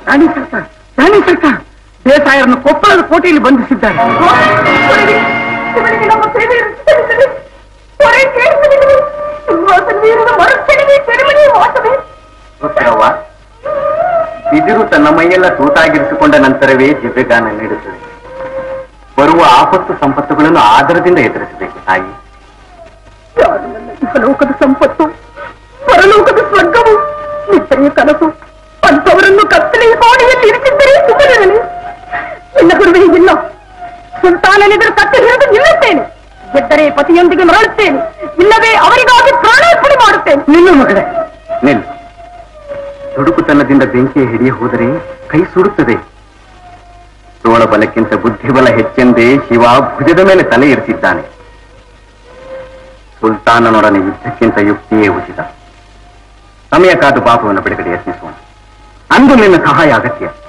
ರಾಣಿ ಸರ್ಕಾರ ದೇಸಾಯರನ್ನು ಕೊಪ್ಪಳದ ಕೋಟೆಯಲ್ಲಿ ಬಂಧಿಸಿದ್ದಾರೆ. ಬಿದಿರು ತನ್ನ ಮೈಯೆಲ್ಲ ತೂತಾಗಿರಿಸಿಕೊಂಡ ನಂತರವೇ ದಿವ್ಯಗಾನ ನೀಡುತ್ತದೆ. ಬರುವ ಆಪತ್ತು ಸಂಪತ್ತುಗಳನ್ನು ಆದರದಿಂದ ಎದುರಿಸಬೇಕು ತಾಯಿ. ಇಹಲೋಕದ ಸಂಪತ್ತು ಪರಲೋಕದ ಸ್ವರ್ಗವು ನಿತ್ತೆಯ ಕನಸು ಅಂಥವರನ್ನು ಕತ್ತಲೆಯ ಕೋಣೆಯಲ್ಲಿ ಇರಿಸಿದ್ದರೆ ಸುಮ್ಮನಿರಲಿ. ನಿನ್ನ ಗುರುವೇ ಇಲ್ಲ, ಸುಲ್ತಾನನೆದುರು ಕತ್ತಿ ಹಿಡಿದು ನಿಲ್ಲುತ್ತೇನೆ. ಗೆದ್ದರೆ ಪತಿಯೊಂದಿಗೆ ಮರಳುತ್ತೇನೆ, ಇಲ್ಲವೇ ಅವರಿಗಾಗಿ ಪ್ರಾಣಾರ್ಪಣೆ ಮಾಡುತ್ತೇನೆ. ನಿಲ್ಲು ಮಗಳೇ, ನಿಲ್ಲು. ದುಡುಕುತನದಿಂದ ಬೆಂಕಿಯ ಹಿಡಿಯ ಹೋದರೆ ಕೈ ಸುಡುತ್ತದೆ. ತೋಳ ಬಲಕ್ಕಿಂತ ಬುದ್ಧಿಬಲ ಹೆಚ್ಚೆಂದೇ ಶಿವ ಭುಜದ ಮೇಲೆ ತಲೆ ಇರಿಸಿದ್ದಾನೆ. ಸುಲ್ತಾನನೊಡನೆ ಯುದ್ಧಕ್ಕಿಂತ ಯುಕ್ತಿಯೇ ಉಚಿತ. ಸಮಯ ಕಾದು ಬಾಬುವನ್ನು ಬಿಡುಗಡೆ ಯತ್ನಿಸೋಣ. ಅಂದು ನಿನ್ನ ಸಹಾಯ ಅಗತ್ಯ.